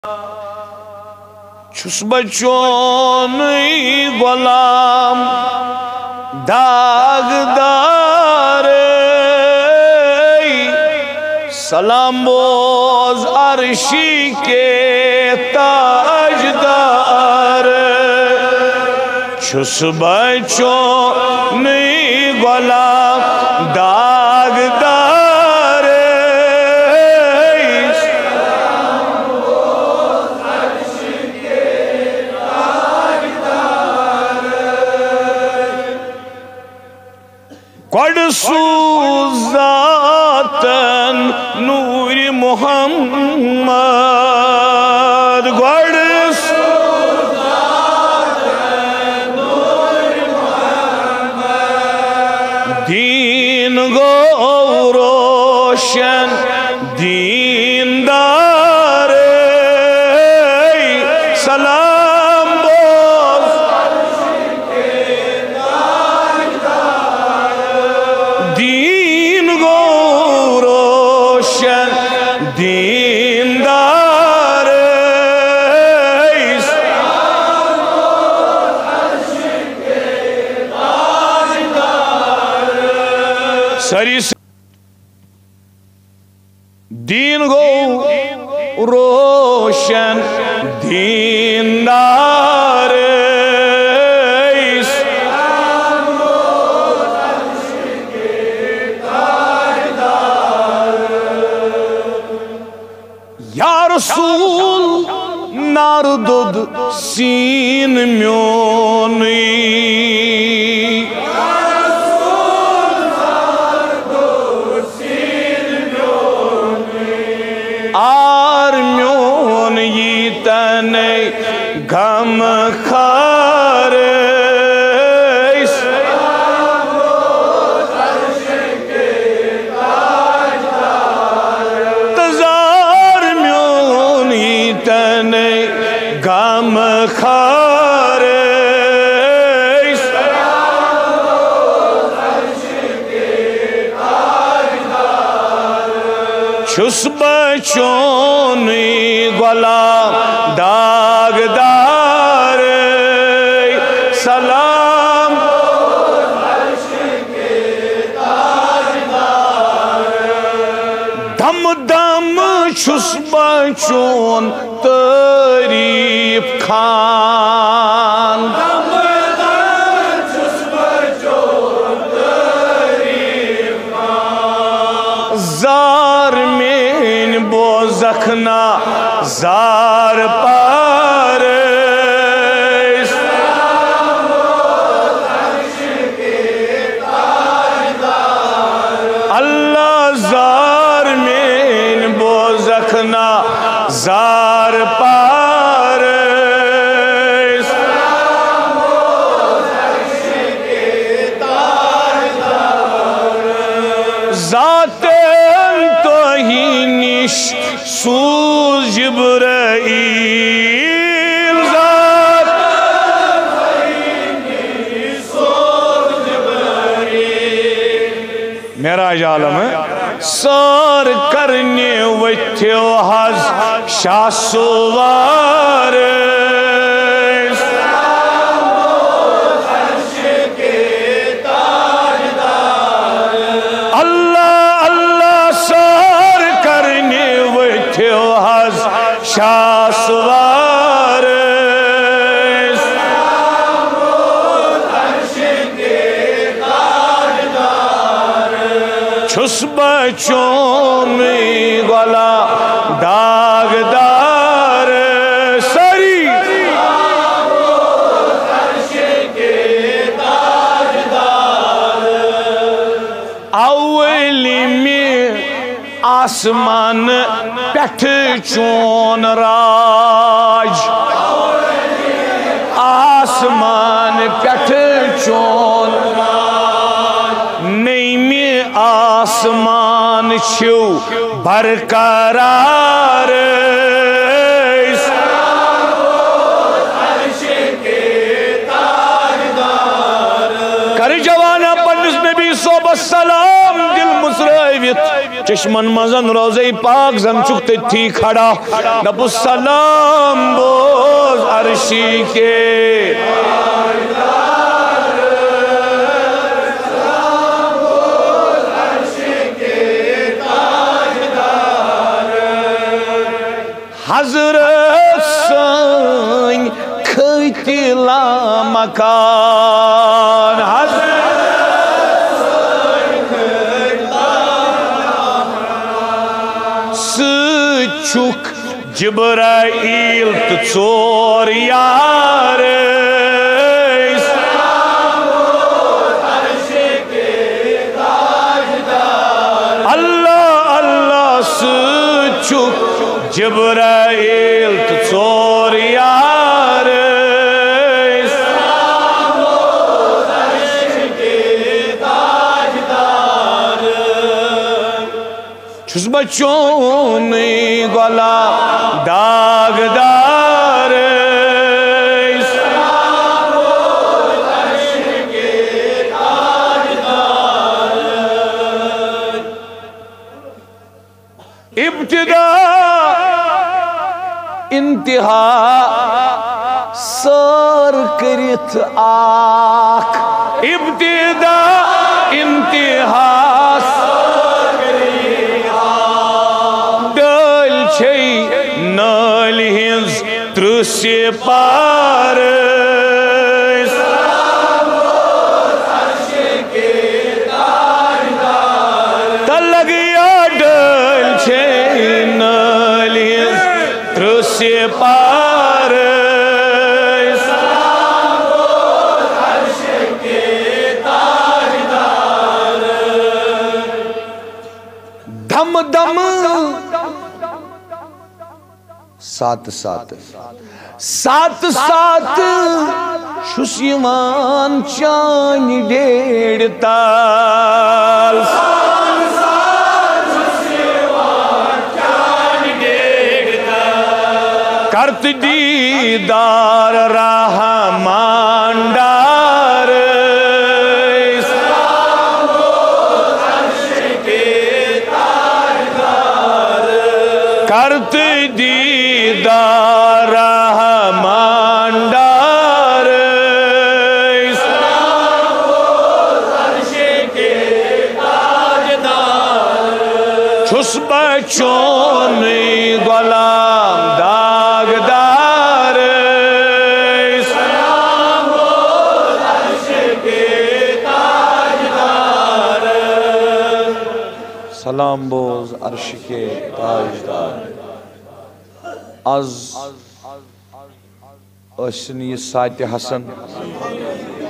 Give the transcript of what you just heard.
छुस बचोन गुलाम दागदार सलाम बोज अर्शी के ताजदार छुस बचोन गुलाम दागदार गड सूजातन नूर मोहम्मद गड सूजातन नूर मोहम्मद दीन गो रोशन दीनदार सलाम बोल दीन गो रोशन दीनदार सरी दीन गो रोशन दीनदार या रसूल नारदुद सीन म्योनी आर म्योन यी तने गम खार तजार म्योन यी तने गम खार छुस बचोन गुलाम दागदार सलाम दम दम छुस बचोन तारीफ खान जार में बोजखना जार पार अल्लाह जार में बोजखना जार पार जाते तो ही निश सूज जिब्राईल मेराज आलम सर करने वथ्यो हज शाह सुवार शाह सवार छुस बचोन गुलाम दागदार सरी अव्वली में आसमान पेठ चोन राज आसमान पेठ चोन नई में आसमान छो बरकरार कर जवाना पंडित नबी सोबत सलाम दिल मुसरावित चश्मन मजन रोज़े पाक जन चुक थी खड़ा नबु सलाम बोज अर्शी के हजरत सन खतिला मकान सुख जिब्राइल तो चोर यार अल्लाह अल्लाह सुख जिब्राइल तो चोर यार छुस बच्चों गोला दागदार इब्तिदा इंतहा सर करित आख इब्तिदा इंतहा दल छे नाल हिंज त्रुसे पार तलगिया डल छे नाल हिंज त्रुसे पार धम धम सात सात सात सात शुष्यमान चान डेढ़ ताल करत दीदार रहमान डार करत दीदार रहमान डार छुस बच्चों गुलाम दागदार सलाम बोज अर्श के ताजदार आज असन ये सात हसन